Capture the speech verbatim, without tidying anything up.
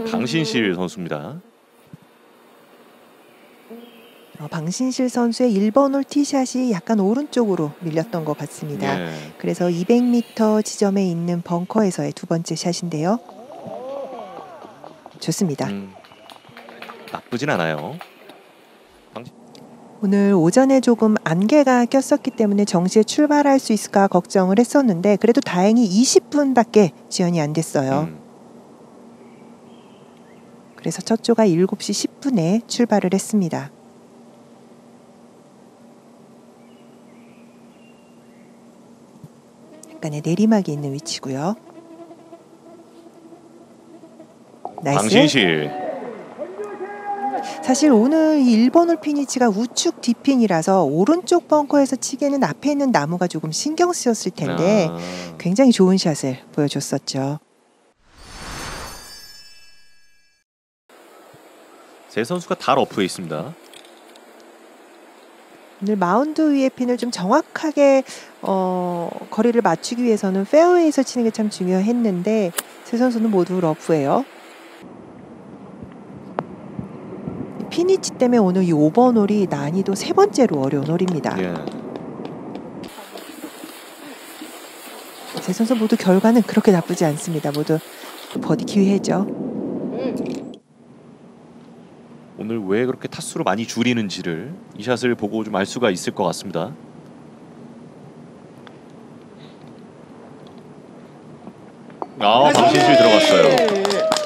강신실 선수입니다. 어, 방신실 선수의 일 번 홀 티샷이 약간 오른쪽으로 밀렸던 것 같습니다. 예. 그래서 이백 미터 지점에 있는 벙커에서의 두 번째 샷인데요. 좋습니다. 음, 나쁘진 않아요. 방신... 오늘 오전에 조금 안개가 꼈었기 때문에 정시에 출발할 수 있을까 걱정을 했었는데 그래도 다행히 이십 분밖에 지연이 안 됐어요. 음. 그래서 첫 조가 일곱 시 십 분에 출발을 했습니다. 약간의 내리막이 있는 위치고요. 나이스. 방신실. 사실 오늘 이 일 번 홀 피니치가 우측 뒷핀이라서 오른쪽 벙커에서 치기에는 앞에 있는 나무가 조금 신경 쓰였을 텐데 아. 굉장히 좋은 샷을 보여줬었죠. 세 선수가 다 러프에 있습니다. 오늘 마운드 위의 핀을 좀 정확하게 어, 거리를 맞추기 위해서는 페어웨이에서 치는 게 참 중요했는데 세 선수는 모두 러프예요. 피니치 때문에 오늘 이 오 번 홀이 난이도 세 번째로 어려운 홀입니다. 예. 세 선수 모두 결과는 그렇게 나쁘지 않습니다. 모두 버디 기회죠. 오늘 왜 그렇게 타수로 많이 줄이는지를 이 샷을 보고 좀 알 수가 있을 것 같습니다. 아, 방신실 들어갔어요.